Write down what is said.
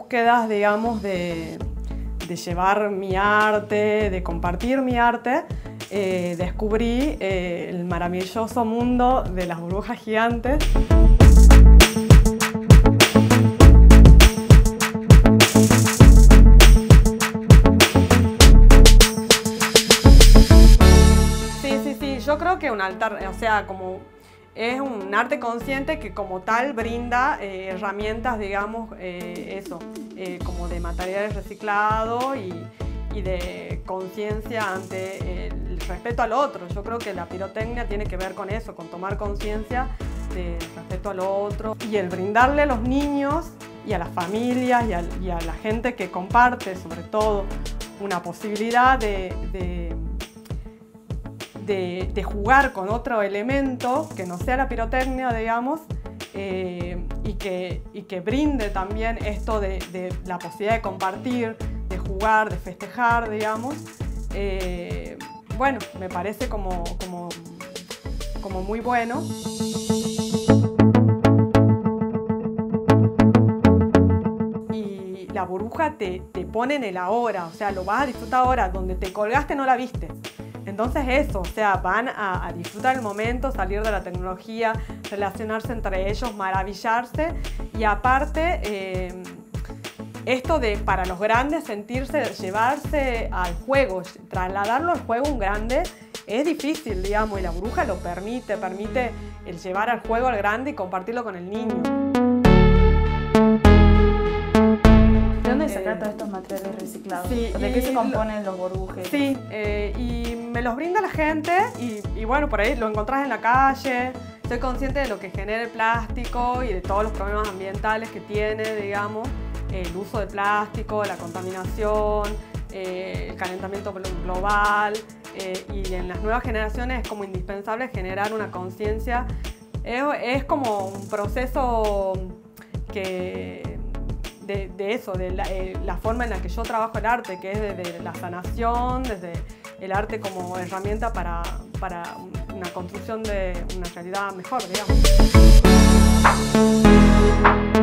búsquedas, digamos, de llevar mi arte, de compartir mi arte, descubrí el maravilloso mundo de las burbujas gigantes. Sí, yo creo que un altar, o sea, como es un arte consciente que como tal brinda herramientas, digamos, como de materiales reciclados y de conciencia ante el respeto al otro. Yo creo que la pirotecnia tiene que ver con eso, con tomar conciencia del respeto al otro y el brindarle a los niños y a las familias y a la gente que comparte, sobre todo, una posibilidad de jugar con otro elemento que no sea la pirotecnia, digamos, y que brinde también esto de la posibilidad de compartir, de jugar, de festejar, digamos. Bueno, me parece como muy bueno. Y la burbuja te pone en el ahora, o sea, lo vas a disfrutar ahora, donde te colgaste no la viste. Entonces eso, o sea, van a disfrutar el momento, salir de la tecnología, relacionarse entre ellos, maravillarse y aparte esto de para los grandes sentirse, llevarse al juego, trasladarlo al juego un grande es difícil, digamos, y la burbuja lo permite el llevar al juego al grande y compartirlo con el niño. ¿De dónde sacar todos estos materiales reciclados? Sí, ¿De qué se componen los burbujes? Sí, y me los brinda la gente y bueno, por ahí lo encontrás en la calle. Soy consciente de lo que genera el plástico y de todos los problemas ambientales que tiene, digamos, el uso de plástico, la contaminación, el calentamiento global y en las nuevas generaciones es como indispensable generar una conciencia. Es como un proceso que de eso, de la forma en la que yo trabajo el arte, que es desde la sanación, desde el arte como herramienta para una construcción de una realidad mejor, digamos.